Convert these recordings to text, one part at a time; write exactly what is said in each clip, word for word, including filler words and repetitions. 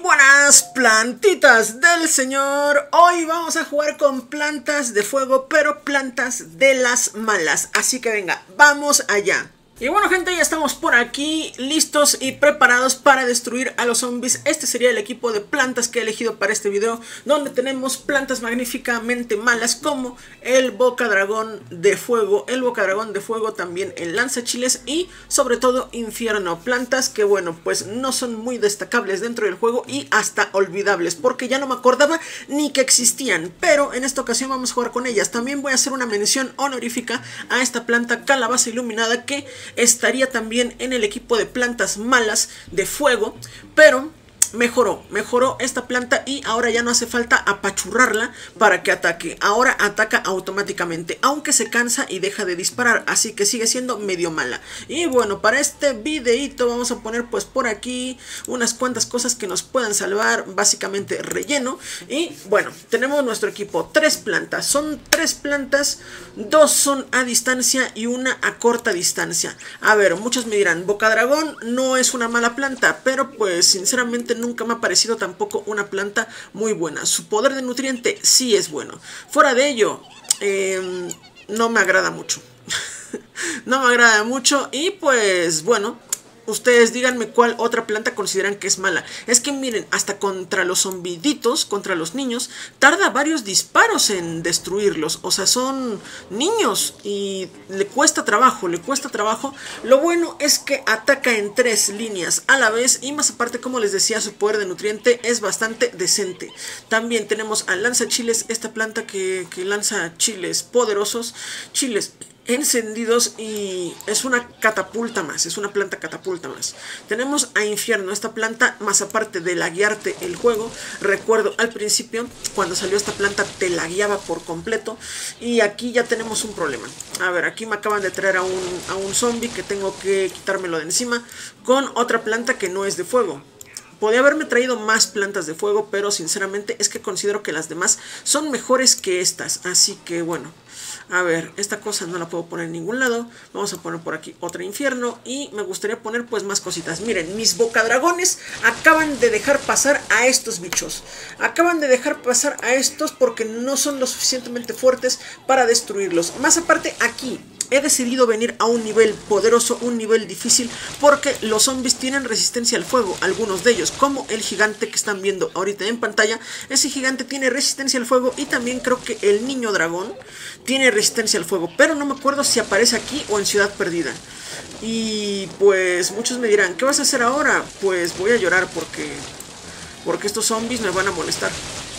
Buenas plantitas del señor. Hoy vamos a jugar con plantas de fuego, pero plantas de las malas. Así que venga, vamos allá. Y bueno, gente, ya estamos por aquí listos y preparados para destruir a los zombies. Este sería el equipo de plantas que he elegido para este video, donde tenemos plantas magníficamente malas como el boca dragón de fuego, el boca dragón de fuego, también el lanzachiles y sobre todo infierno. Plantas que bueno, pues no son muy destacables dentro del juego y hasta olvidables, porque ya no me acordaba ni que existían, pero en esta ocasión vamos a jugar con ellas. También voy a hacer una mención honorífica a esta planta calabaza iluminada, que estaría también en el equipo de plantas malas de fuego, pero mejoró, mejoró esta planta y ahora ya no hace falta apachurrarla para que ataque. Ahora ataca automáticamente, aunque se cansa y deja de disparar, así que sigue siendo medio mala. Y bueno, para este videito vamos a poner pues por aquí unas cuantas cosas que nos puedan salvar, básicamente relleno. Y bueno, tenemos nuestro equipo, tres plantas, son tres plantas, dos son a distancia y una a corta distancia. A ver, muchos me dirán, boca dragón no es una mala planta, pero pues sinceramente nunca me ha parecido tampoco una planta muy buena. Su poder de nutriente sí es bueno. Fuera de ello, eh, no me agrada mucho. No me agrada mucho y pues bueno, ustedes díganme cuál otra planta consideran que es mala. Es que miren, hasta contra los zombiditos, contra los niños, tarda varios disparos en destruirlos. O sea, son niños y le cuesta trabajo, le cuesta trabajo. Lo bueno es que ataca en tres líneas a la vez y más aparte, como les decía, su poder de nutriente es bastante decente. También tenemos al lanzachiles, esta planta que, que lanza chiles poderosos, chiles encendidos, y es una catapulta más, es una planta catapulta más. Tenemos a infierno, esta planta, más aparte de laguearte el juego, recuerdo al principio cuando salió esta planta te lagueaba por completo, y aquí ya tenemos un problema. A ver, aquí me acaban de traer a un, a un zombie que tengo que quitármelo de encima con otra planta que no es de fuego. Podría haberme traído más plantas de fuego, pero sinceramente es que considero que las demás son mejores que estas, así que bueno. A ver, esta cosa no la puedo poner en ningún lado. Vamos a poner por aquí otro infierno. Y me gustaría poner pues más cositas. Miren, mis bocadragones acaban de dejar pasar a estos bichos. Acaban de dejar pasar a estos porque no son lo suficientemente fuertes para destruirlos. Más aparte, aquí he decidido venir a un nivel poderoso, un nivel difícil, porque los zombies tienen resistencia al fuego, algunos de ellos, como el gigante que están viendo ahorita en pantalla. Ese gigante tiene resistencia al fuego y también creo que el niño dragón tiene resistencia al fuego, pero no me acuerdo si aparece aquí o en Ciudad Perdida. Y pues muchos me dirán, ¿qué vas a hacer ahora? Pues voy a llorar porque, porque estos zombies me van a molestar.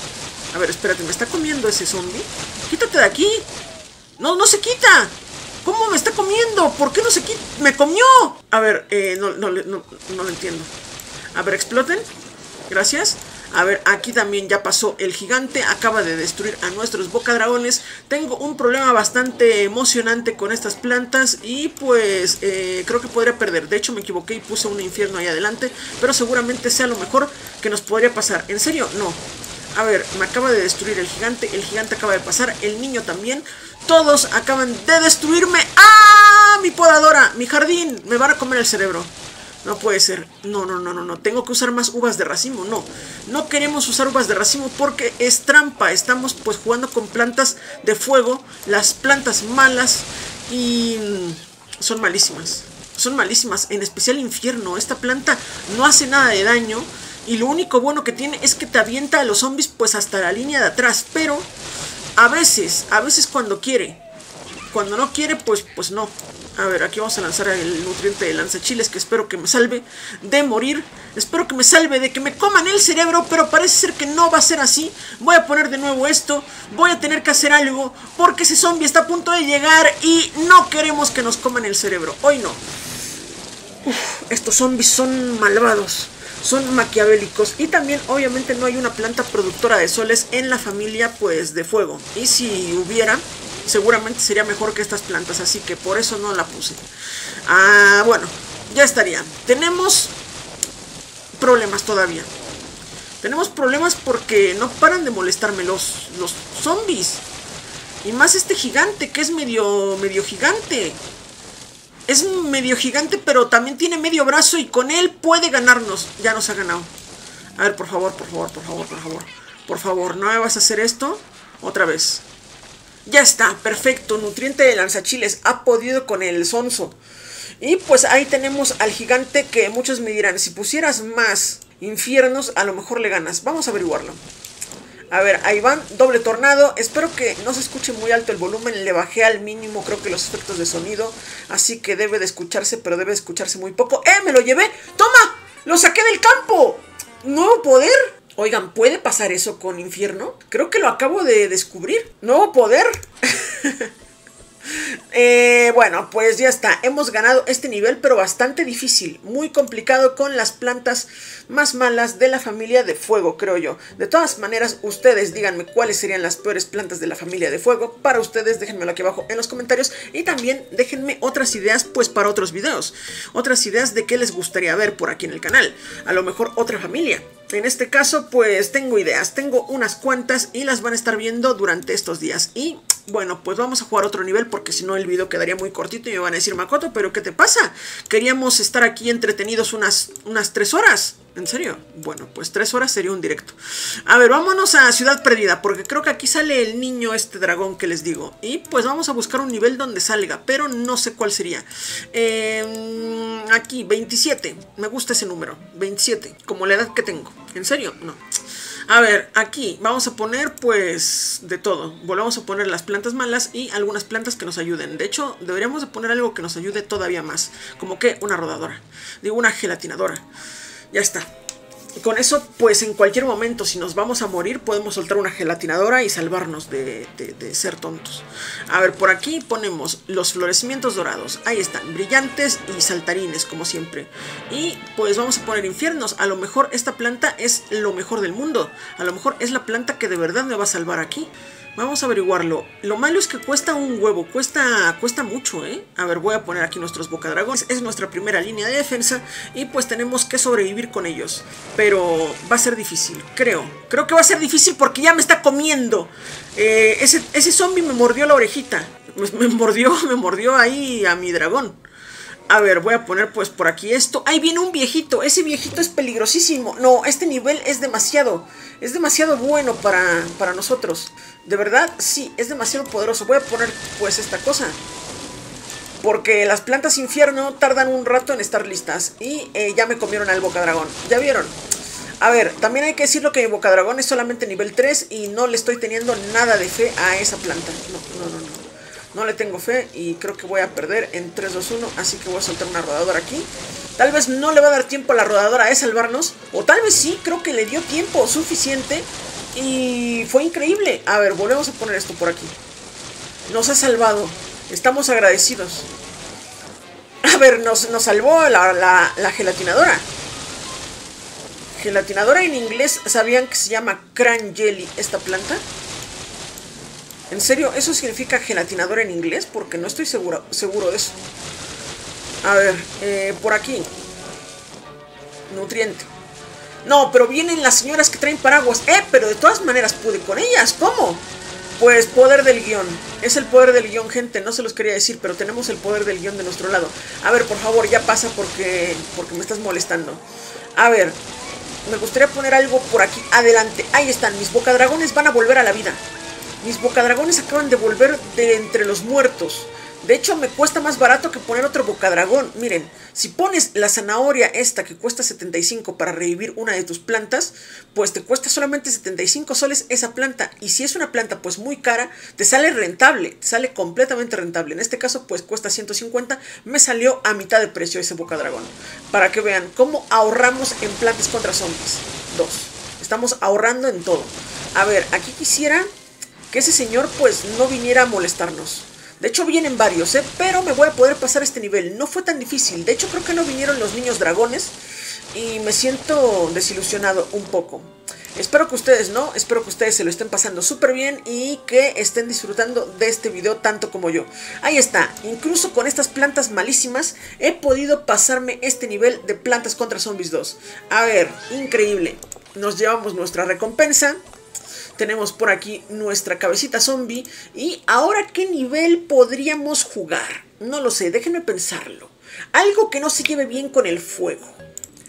A ver, espérate, ¿me está comiendo ese zombie? ¡Quítate de aquí! ¡No, no se quita! ¿Cómo me está comiendo? ¿Por qué no se quita? ¡Me comió! A ver, eh, no, no, no, no lo entiendo. A ver, exploten. Gracias. A ver, aquí también ya pasó el gigante. Acaba de destruir a nuestros bocadragones. Tengo un problema bastante emocionante con estas plantas. Y pues eh, creo que podría perder. De hecho me equivoqué y puse un infierno ahí adelante, pero seguramente sea lo mejor que nos podría pasar. ¿En serio? No. A ver, me acaba de destruir el gigante. El gigante acaba de pasar. El niño también. Todos acaban de destruirme. ¡Ah! Mi podadora, mi jardín. Me van a comer el cerebro. No puede ser. No, no, no, no, no. Tengo que usar más uvas de racimo. No. No queremos usar uvas de racimo porque es trampa. Estamos pues jugando con plantas de fuego. Las plantas malas. Y son malísimas. Son malísimas. En especial infierno. Esta planta no hace nada de daño. Y lo único bueno que tiene es que te avienta a los zombies pues hasta la línea de atrás. Pero a veces, a veces cuando quiere. Cuando no quiere, pues, pues no. A ver, aquí vamos a lanzar el nutriente de lanzachiles, que espero que me salve de morir. Espero que me salve de que me coman el cerebro, pero parece ser que no va a ser así. Voy a poner de nuevo esto. Voy a tener que hacer algo, porque ese zombie está a punto de llegar y no queremos que nos coman el cerebro. Hoy no. Uf, estos zombies son malvados. Son maquiavélicos. Y también obviamente no hay una planta productora de soles en la familia pues de fuego. Y si hubiera, seguramente sería mejor que estas plantas. Así que por eso no la puse. Ah, bueno, ya estaría. Tenemos problemas todavía. Tenemos problemas porque no paran de molestarme los, los zombies. Y más este gigante que es medio, medio gigante. Es medio gigante, pero también tiene medio brazo y con él puede ganarnos. Ya nos ha ganado. A ver, por favor, por favor, por favor, por favor. Por favor, no me vas a hacer esto otra vez. Ya está, perfecto. Nutriente de lanzachiles. Ha podido con el sonso. Y pues ahí tenemos al gigante que muchos me dirán, si pusieras más infiernos, a lo mejor le ganas. Vamos a averiguarlo. A ver, ahí van, doble tornado. Espero que no se escuche muy alto el volumen. Le bajé al mínimo, creo que los efectos de sonido. Así que debe de escucharse, pero debe de escucharse muy poco. ¡Eh, me lo llevé! ¡Toma! ¡Lo saqué del campo! ¡Nuevo poder! Oigan, ¿puede pasar eso con infierno? Creo que lo acabo de descubrir. ¡Nuevo poder! Eh, bueno, pues ya está, hemos ganado este nivel, pero bastante difícil, muy complicado con las plantas más malas de la familia de fuego, creo yo. De todas maneras, ustedes díganme cuáles serían las peores plantas de la familia de fuego. Para ustedes, déjenmelo aquí abajo en los comentarios. Y también déjenme otras ideas, pues para otros videos. Otras ideas de qué les gustaría ver por aquí en el canal. A lo mejor otra familia. En este caso, pues tengo ideas, tengo unas cuantas y las van a estar viendo durante estos días. Y bueno, pues vamos a jugar otro nivel porque si no el video quedaría muy cortito y me van a decir, Makoto, ¿pero qué te pasa? Queríamos estar aquí entretenidos unas, unas tres horas. ¿En serio? Bueno, pues tres horas sería un directo. A ver, vámonos a Ciudad Perdida, porque creo que aquí sale el niño este dragón que les digo. Y pues vamos a buscar un nivel donde salga, pero no sé cuál sería. Eh, aquí, veintisiete. Me gusta ese número, veintisiete, como la edad que tengo. ¿En serio? No. A ver, aquí vamos a poner pues de todo. Volvamos a poner las plantas malas y algunas plantas que nos ayuden. De hecho, deberíamos de poner algo que nos ayude todavía más. Como que una rodadora. Digo, una gelatinadora. Ya está. Con eso, pues en cualquier momento, si nos vamos a morir, podemos soltar una gelatinadora y salvarnos de, de, de ser tontos. A ver, por aquí ponemos los florecimientos dorados. Ahí están, brillantes y saltarines, como siempre. Y pues vamos a poner infiernos. A lo mejor esta planta es lo mejor del mundo. A lo mejor es la planta que de verdad me va a salvar aquí. Vamos a averiguarlo. Lo malo es que cuesta un huevo, cuesta, cuesta mucho, ¿eh? A ver, voy a poner aquí nuestros bocadragones. Es nuestra primera línea de defensa y pues tenemos que sobrevivir con ellos. Pero va a ser difícil, creo. Creo que va a ser difícil porque ya me está comiendo. Eh, ese, ese zombie me mordió la orejita. Me, me mordió, me mordió ahí a mi dragón. A ver, voy a poner pues por aquí esto. ¡Ahí viene un viejito! Ese viejito es peligrosísimo. No, este nivel es demasiado. Es demasiado bueno para, para nosotros. De verdad, sí, es demasiado poderoso. Voy a poner pues esta cosa. Porque las plantas infierno tardan un rato en estar listas. Y eh, ya me comieron al bocadragón. ¿Ya vieron? A ver, también hay que decirlo que mi bocadragón es solamente nivel tres. Y no le estoy teniendo nada de fe a esa planta. No, no, no, no. No le tengo fe y creo que voy a perder en tres, dos, uno. Así que voy a soltar una rodadora aquí. Tal vez no le va a dar tiempo a la rodadora de salvarnos. O tal vez sí, creo que le dio tiempo suficiente. Y fue increíble. A ver, volvemos a poner esto por aquí. Nos ha salvado. Estamos agradecidos. A ver, nos, nos salvó la, la, la gelatinadora. Gelatinadora en inglés, ¿sabían que se llama Cran Jelly esta planta? ¿En serio? ¿Eso significa gelatinadora en inglés? Porque no estoy seguro, seguro de eso. A ver, eh, por aquí. Nutriente. No, pero vienen las señoras que traen paraguas. Eh, pero de todas maneras pude con ellas. ¿Cómo? Pues poder del guión. Es el poder del guión, gente. No se los quería decir, pero tenemos el poder del guión de nuestro lado. A ver, por favor, ya pasa porque, porque me estás molestando. A ver, me gustaría poner algo por aquí. Adelante. Ahí están. Mis bocadragones van a volver a la vida. Mis bocadragones acaban de volver de entre los muertos. De hecho, me cuesta más barato que poner otro bocadragón. Miren, si pones la zanahoria esta que cuesta setenta y cinco para revivir una de tus plantas, pues te cuesta solamente setenta y cinco soles esa planta. Y si es una planta pues muy cara, te sale rentable, te sale completamente rentable. En este caso pues cuesta ciento cincuenta, me salió a mitad de precio ese bocadragón. Para que vean cómo ahorramos en plantas contra zombies. Dos. Estamos ahorrando en todo. A ver, aquí quisiera que ese señor pues no viniera a molestarnos. De hecho vienen varios, ¿eh? Pero me voy a poder pasar este nivel. No fue tan difícil. De hecho creo que no vinieron los niños dragones. Y me siento desilusionado un poco. Espero que ustedes no. Espero que ustedes se lo estén pasando súper bien. Y que estén disfrutando de este video tanto como yo. Ahí está. Incluso con estas plantas malísimas he podido pasarme este nivel de Plantas contra Zombies dos. A ver, increíble. Nos llevamos nuestra recompensa. Tenemos por aquí nuestra cabecita zombie. Y ahora, ¿qué nivel podríamos jugar? No lo sé, déjenme pensarlo. Algo que no se lleve bien con el fuego.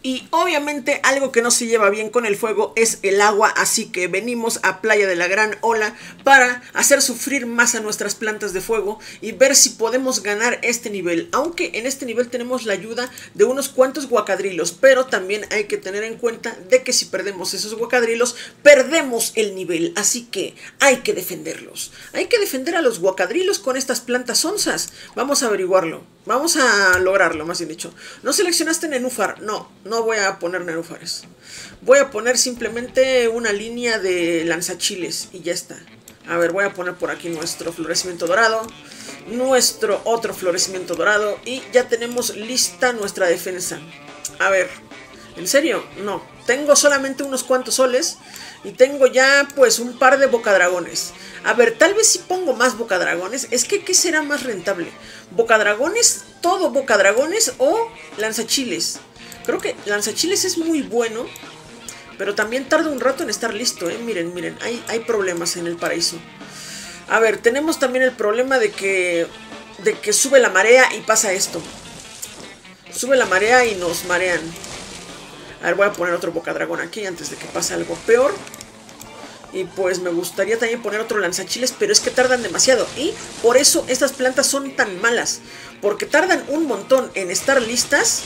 Y obviamente algo que no se lleva bien con el fuego es el agua, así que venimos a Playa de la Gran Ola para hacer sufrir más a nuestras plantas de fuego y ver si podemos ganar este nivel. Aunque en este nivel tenemos la ayuda de unos cuantos guacadrilos, pero también hay que tener en cuenta de que si perdemos esos guacadrilos, perdemos el nivel, así que hay que defenderlos. Hay que defender a los guacadrilos con estas plantas onzas. Vamos a averiguarlo, vamos a lograrlo, más bien dicho. ¿No seleccionaste nenúfar? No, no voy a poner nenúfares. Voy a poner simplemente una línea de lanzachiles y ya está. A ver, voy a poner por aquí nuestro florecimiento dorado, nuestro otro florecimiento dorado y ya tenemos lista nuestra defensa. A ver, ¿en serio? No, tengo solamente unos cuantos soles y tengo ya pues un par de bocadragones. A ver, tal vez si pongo más bocadragones, es que ¿qué será más rentable? ¿Bocadragones, todo bocadragones o lanzachiles? Creo que lanzachiles es muy bueno, pero también tarda un rato en estar listo, ¿eh? Miren, miren, hay, hay problemas en el paraíso. A ver, tenemos también el problema de que, de que sube la marea y pasa esto. Sube la marea y nos marean. A ver, voy a poner otro bocadragón aquí antes de que pase algo peor. Y pues me gustaría también poner otro lanzachiles, pero es que tardan demasiado. Y por eso estas plantas son tan malas, porque tardan un montón en estar listas.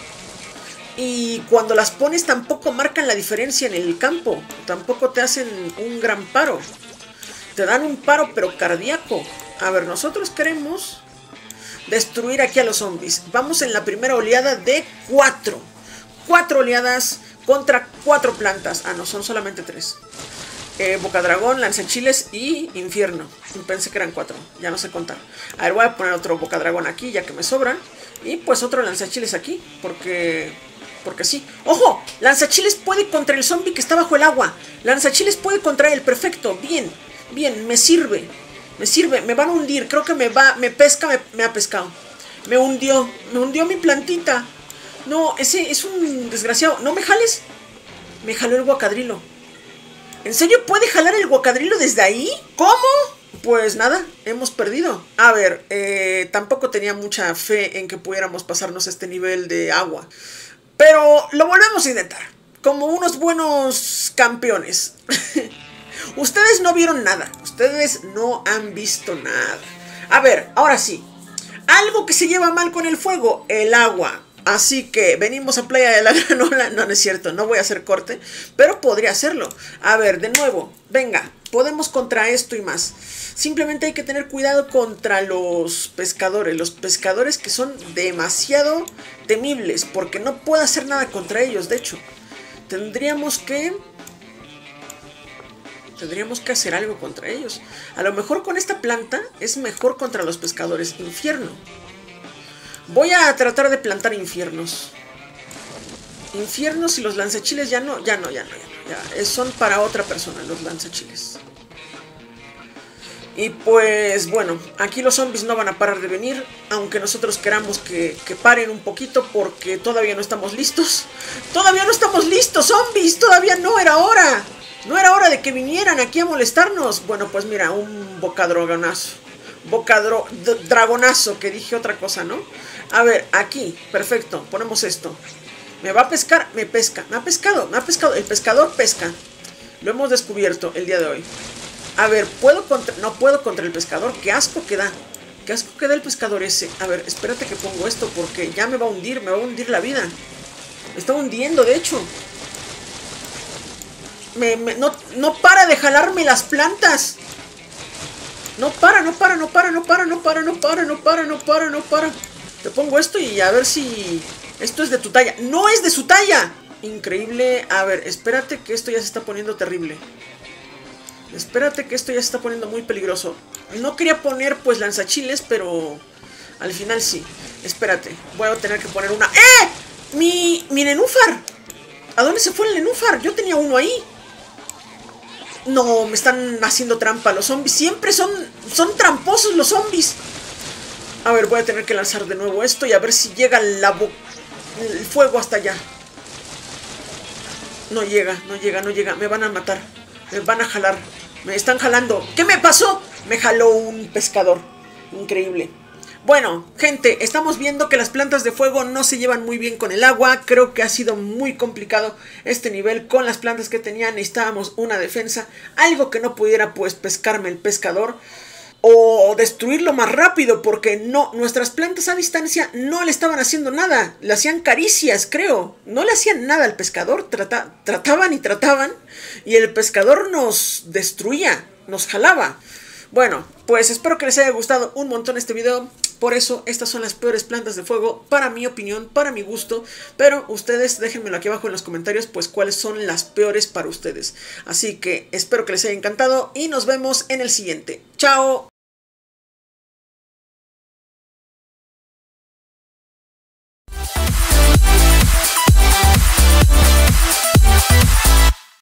Y cuando las pones tampoco marcan la diferencia en el campo. Tampoco te hacen un gran paro. Te dan un paro pero cardíaco. A ver, nosotros queremos destruir aquí a los zombies. Vamos en la primera oleada de cuatro. Cuatro oleadas contra cuatro plantas. Ah, no, son solamente tres. Eh, bocadragón, lanzachiles y infierno. Pensé que eran cuatro, ya no sé contar. A ver, voy a poner otro bocadragón aquí ya que me sobra. Y pues otro lanzachiles aquí, porque... Porque sí. ¡Ojo! Lanzachiles puede contra el zombie que está bajo el agua. Lanzachiles puede contra él. Perfecto. Bien. Bien. Me sirve. Me sirve. Me van a hundir. Creo que me va... Me pesca. Me, me ha pescado. Me hundió. Me hundió mi plantita. No, ese es un desgraciado. ¿No me jales? Me jaló el guacadrilo. ¿En serio puede jalar el guacadrilo desde ahí? ¿Cómo? Pues nada, hemos perdido. A ver, eh, tampoco tenía mucha fe en que pudiéramos pasarnos este nivel de agua. Pero lo volvemos a intentar, como unos buenos campeones. Ustedes no vieron nada, ustedes no han visto nada. A ver, ahora sí. Algo que se lleva mal con el fuego, el agua. Así que venimos a Playa de la Gran Ola. No, no es cierto, no voy a hacer corte, pero podría hacerlo. A ver, de nuevo, venga, podemos contra esto y más. Simplemente hay que tener cuidado contra los pescadores. Los pescadores que son demasiado temibles, porque no puedo hacer nada contra ellos. De hecho, tendríamos que... Tendríamos que hacer algo contra ellos. A lo mejor con esta planta es mejor contra los pescadores. Infierno. Voy a tratar de plantar infiernos. Infiernos y los lanzachiles ya no, ya no, ya no, ya no. Ya, son para otra persona los lanzachiles. Y pues bueno, aquí los zombies no van a parar de venir, aunque nosotros queramos que, que paren un poquito porque todavía no estamos listos. Todavía no estamos listos, zombies, todavía no era hora. No era hora de que vinieran aquí a molestarnos. Bueno, pues mira, un bocadragonazo. Bocadro... Dragonazo, que dije otra cosa, ¿no? A ver, aquí, perfecto, ponemos esto. ¿Me va a pescar? Me pesca, me ha pescado, me ha pescado. El pescador pesca. Lo hemos descubierto el día de hoy. A ver, ¿puedo contra... no puedo contra el pescador? ¡Qué asco que da! ¡Qué asco que da el pescador ese! A ver, espérate que pongo esto porque ya me va a hundir, me va a hundir la vida. Me está hundiendo, de hecho. Me, me, no, no para de jalarme las plantas. No para, no para, no para, no para, no para, no para, no para, no para, no para. Te pongo esto y a ver si... Esto es de tu talla. ¡No es de su talla! Increíble. A ver, espérate que esto ya se está poniendo terrible. Espérate que esto ya se está poniendo muy peligroso. No quería poner pues lanzachiles, pero al final sí. Espérate, voy a tener que poner una... ¡Eh! Mi, mi nenúfar. ¿A dónde se fue el nenúfar? Yo tenía uno ahí. No, me están haciendo trampa los zombies. Siempre son, son tramposos los zombies. A ver, voy a tener que lanzar de nuevo esto y a ver si llega la el fuego hasta allá. No llega, no llega, no llega. Me van a matar. Me van a jalar. Me están jalando. ¿Qué me pasó? Me jaló un pescador. Increíble. Bueno, gente, estamos viendo que las plantas de fuego no se llevan muy bien con el agua. Creo que ha sido muy complicado este nivel con las plantas que tenía. Necesitábamos una defensa, algo que no pudiera pues pescarme el pescador o destruirlo más rápido, porque no, nuestras plantas a distancia no le estaban haciendo nada. Le hacían caricias, creo. No le hacían nada al pescador. Trata, trataban y trataban y el pescador nos destruía, nos jalaba. Bueno, pues espero que les haya gustado un montón este video. Por eso estas son las peores plantas de fuego, para mi opinión, para mi gusto. Pero ustedes déjenmelo aquí abajo en los comentarios, pues cuáles son las peores para ustedes. Así que espero que les haya encantado y nos vemos en el siguiente. ¡Chao!